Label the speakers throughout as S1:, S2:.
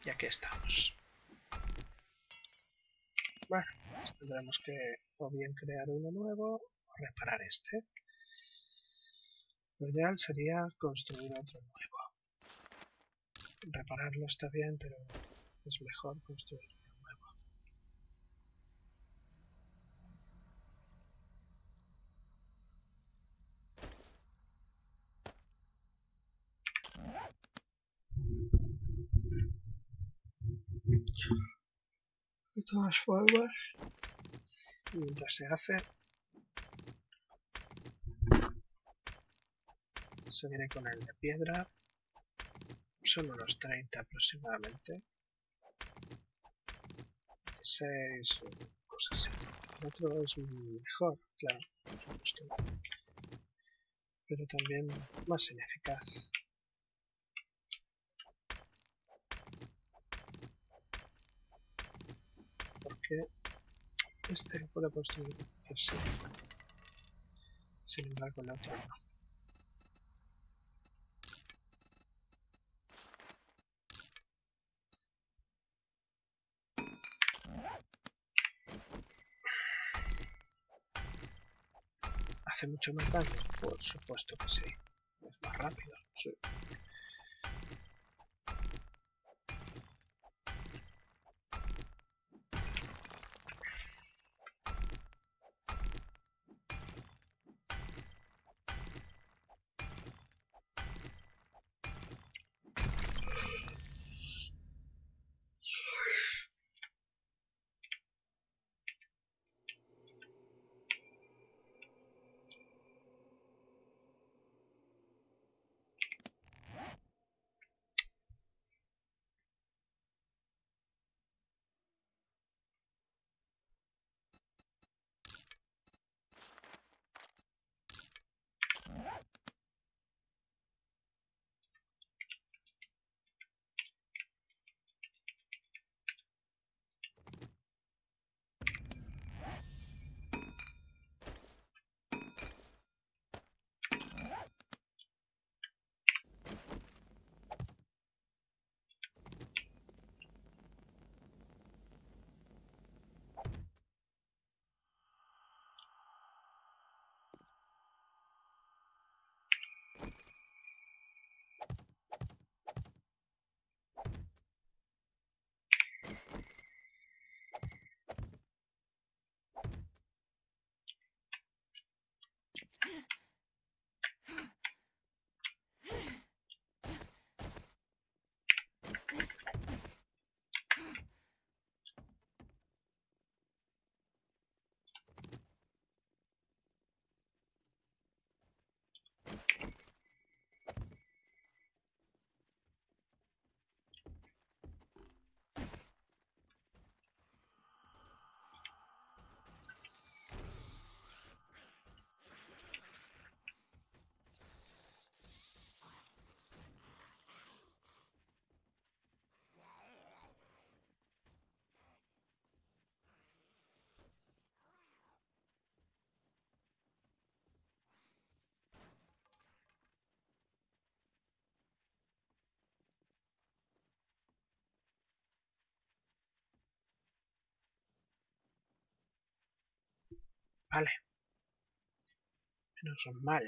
S1: Y aquí estamos. Bueno, pues tendremos que o bien crear uno nuevo o reparar este. Lo ideal sería construir otro nuevo. Repararlo está bien, pero es mejor construir uno nuevo. De todas formas, mientras se hace, seguiré con el de piedra. Son unos 30 aproximadamente. 16 o cosas así. El otro es mejor, claro, por supuesto, pero también más ineficaz. Porque este lo puedo construir así. Sin embargo, el otro no. ¿Hace mucho más daño? Por supuesto que sí. Es más rápido, sí. Vale. Menos mal.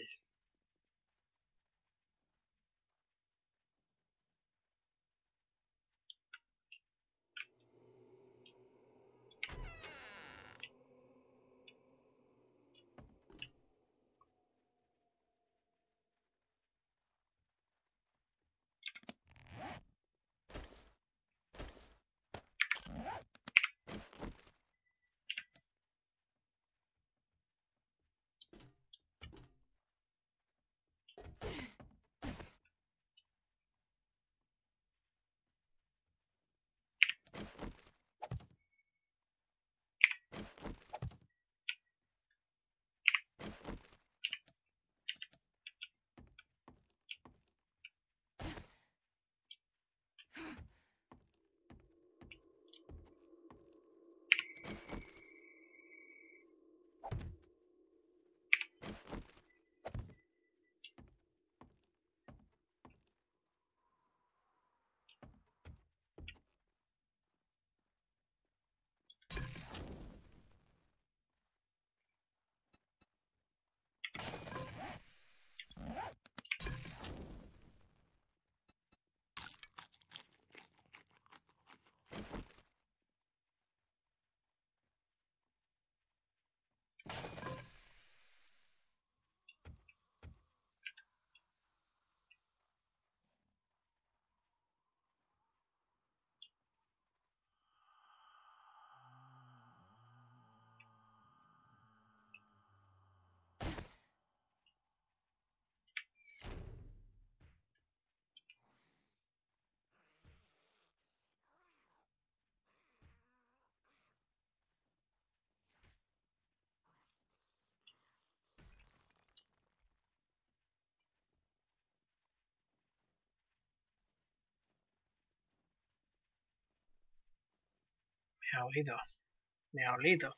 S1: ha oído. Me ha olido.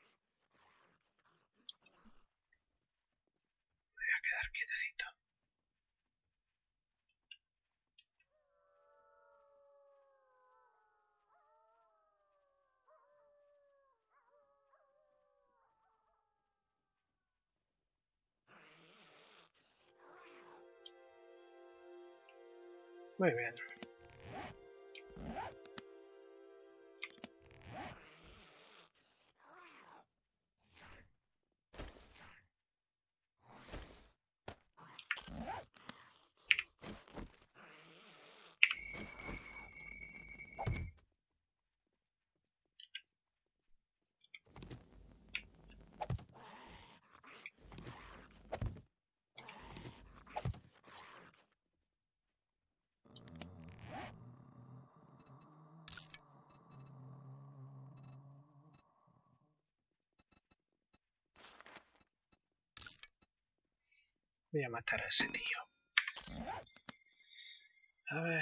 S1: Me voy a quedar quietecito. Muy bien. Voy a matar a ese tío. A ver.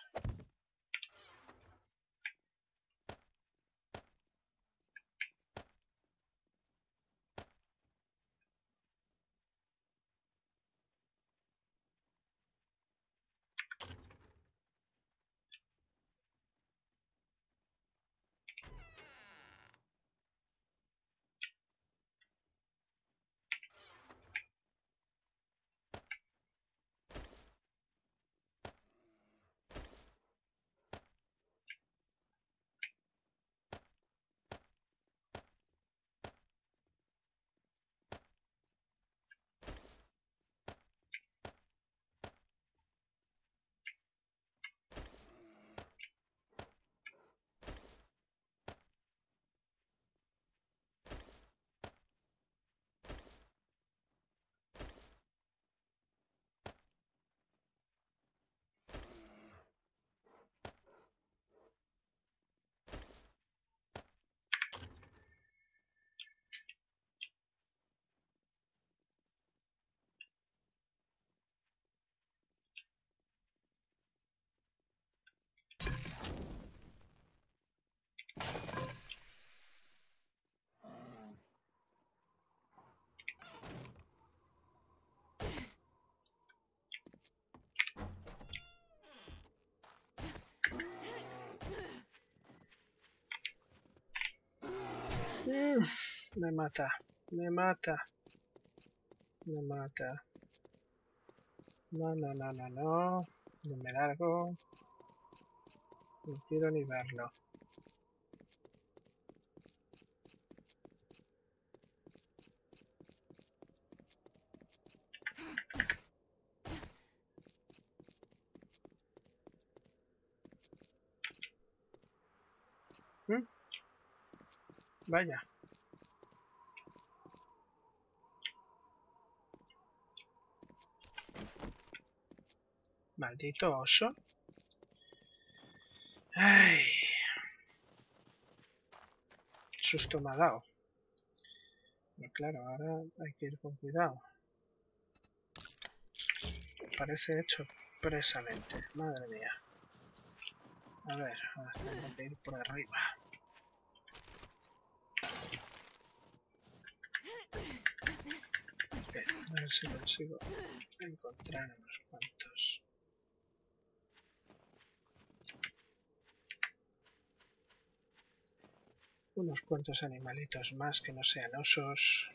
S1: Me mata. Me mata. Me mata. No, no, no, no, no. No me largo. No quiero ni verlo. ¿Mm? Vaya. Maldito oso. Ay. Susto me ha dado. Pero claro, ahora hay que ir con cuidado. Parece hecho expresamente. Madre mía. A ver, ahora tengo que ir por arriba. Bien, a ver si consigo encontrar unos cuantos. Unos cuantos animalitos más que no sean osos.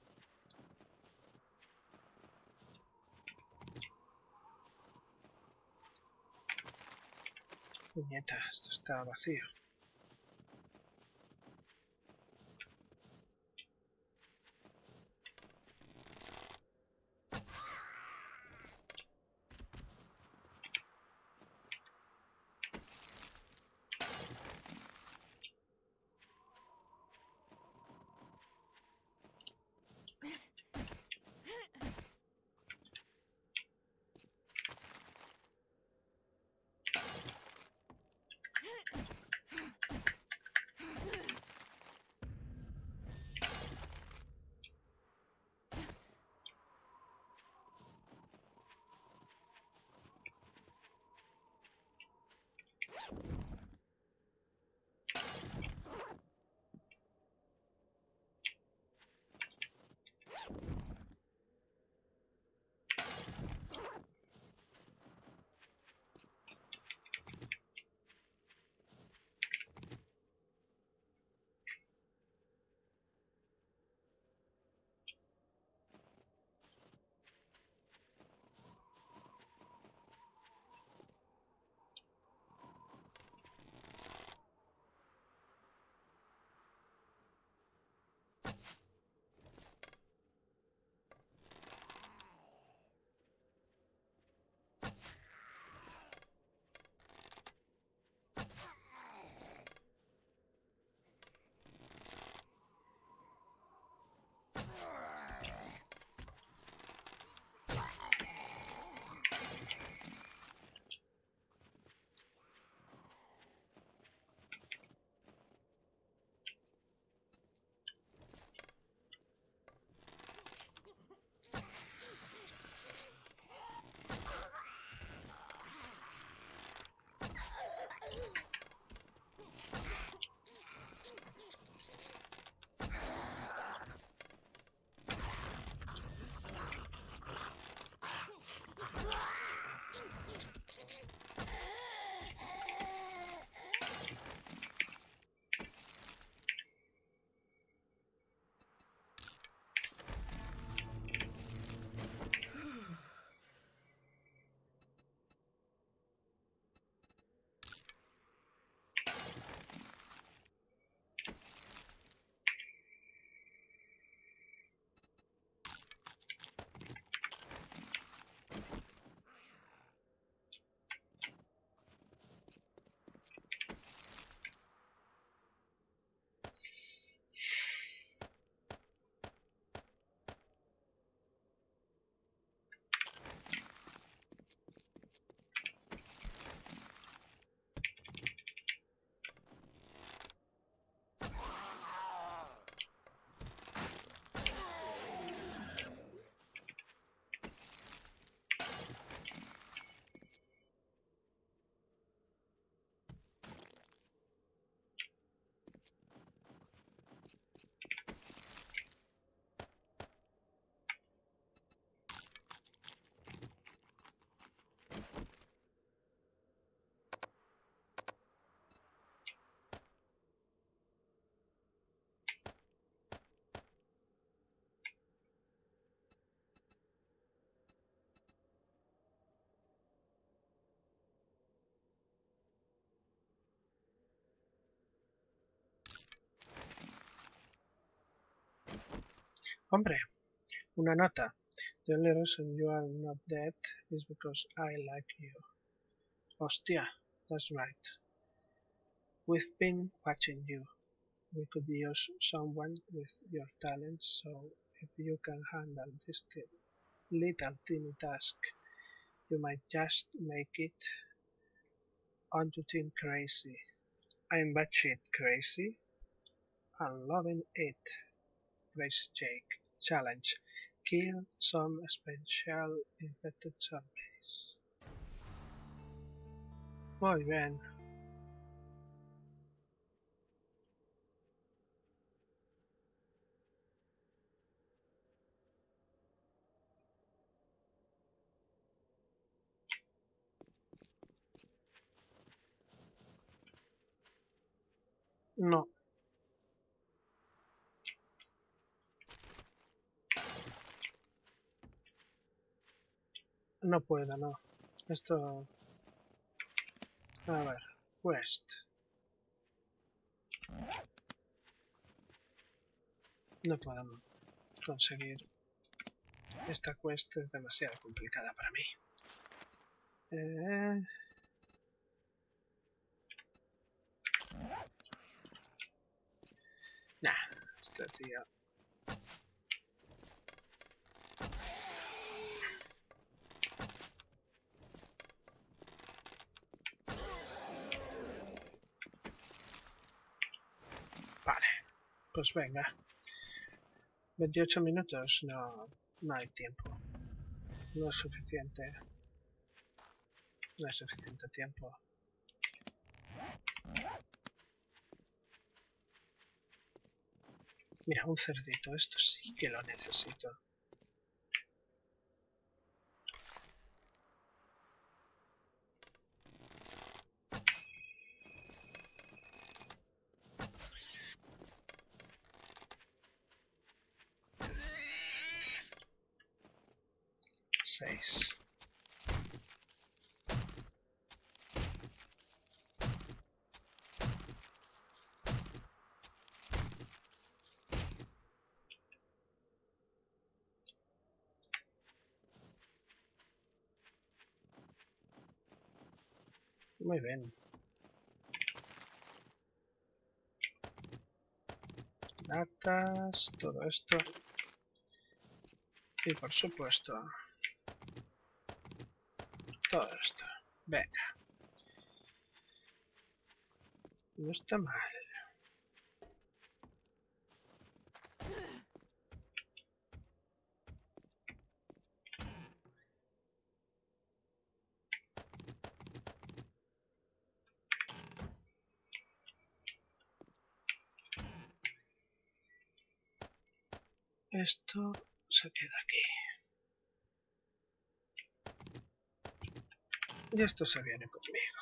S1: Puñeta, esto está vacío. Hombre, una nota. The only reason you are not dead is because I like you. Hostia, that's right. We've been watching you. We could use someone with your talents, so if you can handle this little teeny task, you might just make it onto Team Crazy. I'm batshit crazy and loving it. Crazy Jake. Challenge. Kill some special infected zombies. Muy bien. No. No puedo, no. Esto... A ver. Quest. No puedo conseguir. Esta quest es demasiado complicada para mí. Nah, este tío. Vale, pues venga. 28 minutos, no hay tiempo. No es suficiente. No hay suficiente tiempo. Mira, un cerdito. Esto sí que lo necesito. Seis. Muy bien. Latas, todo esto. Y por supuesto, todo esto. Venga. No está mal. Esto se queda aquí. Y esto se viene conmigo.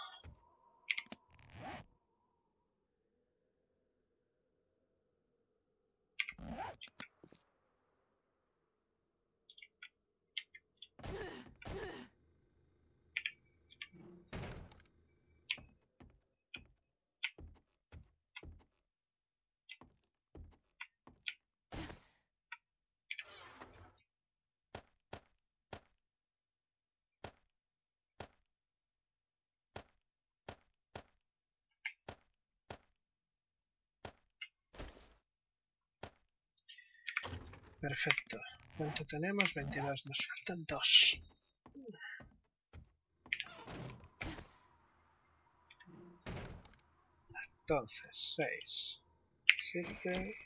S1: Perfecto. ¿Cuánto tenemos? 22. Nos faltan 2. Entonces, 6, 7...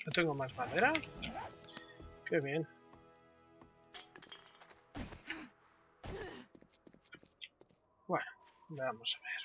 S1: ¿No tengo más madera? Qué bien. Bueno, vamos a ver.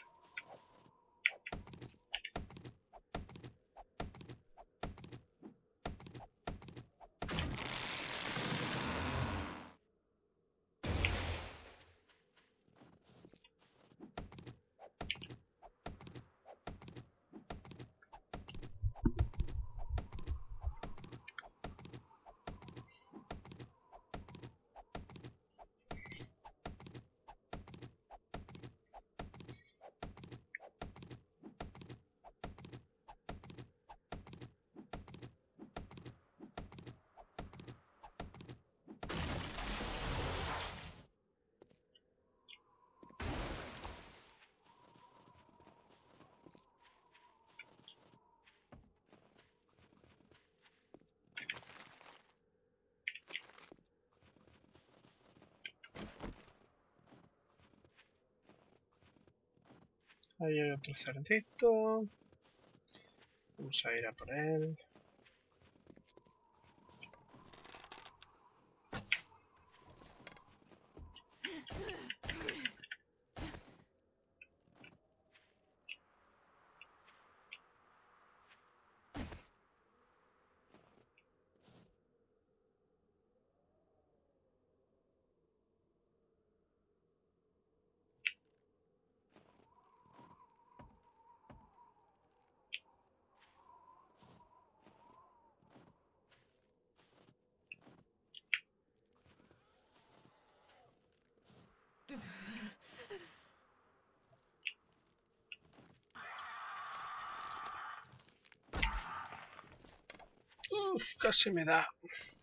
S1: Ahí hay otro cerdito. Vamos a ir a por él. Uf, casi me da.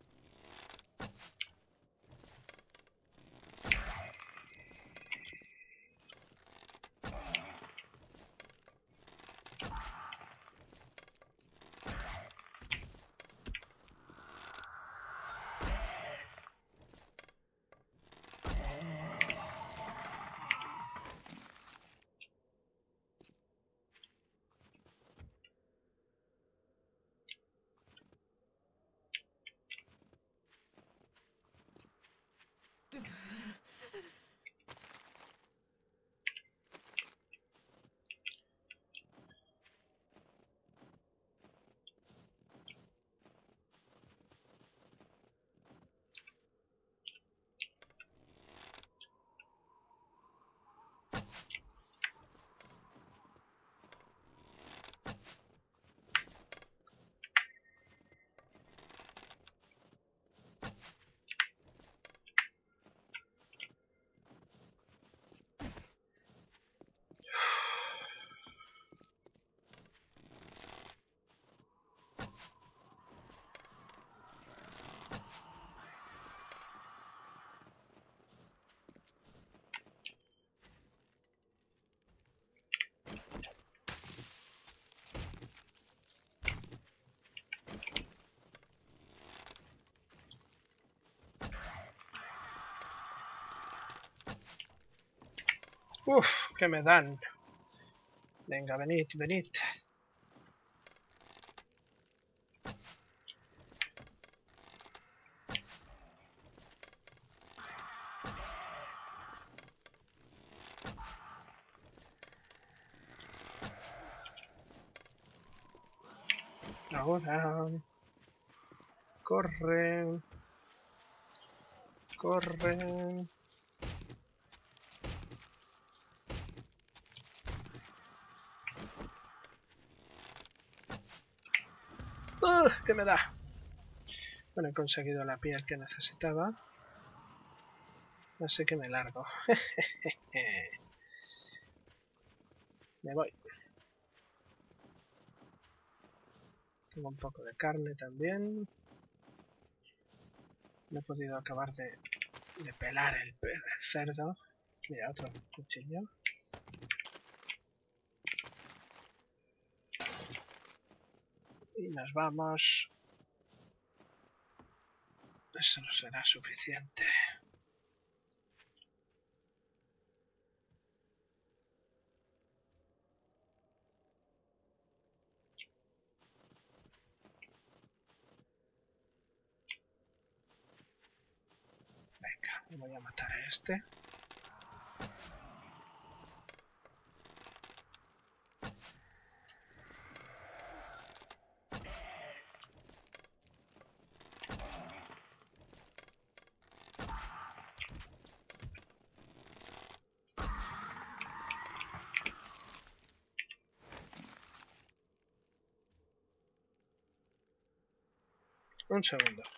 S1: Uf, que me dan. Venga, venid, venid. Ahora. Corre. Corre. ¿Qué me da? Bueno, he conseguido la piel que necesitaba. Así que me largo. Me voy. Tengo un poco de carne también. No he podido acabar de pelar el cerdo. Mira, otro cuchillo. Y nos vamos. Eso no será suficiente. Voy a matar a este. Un segundo.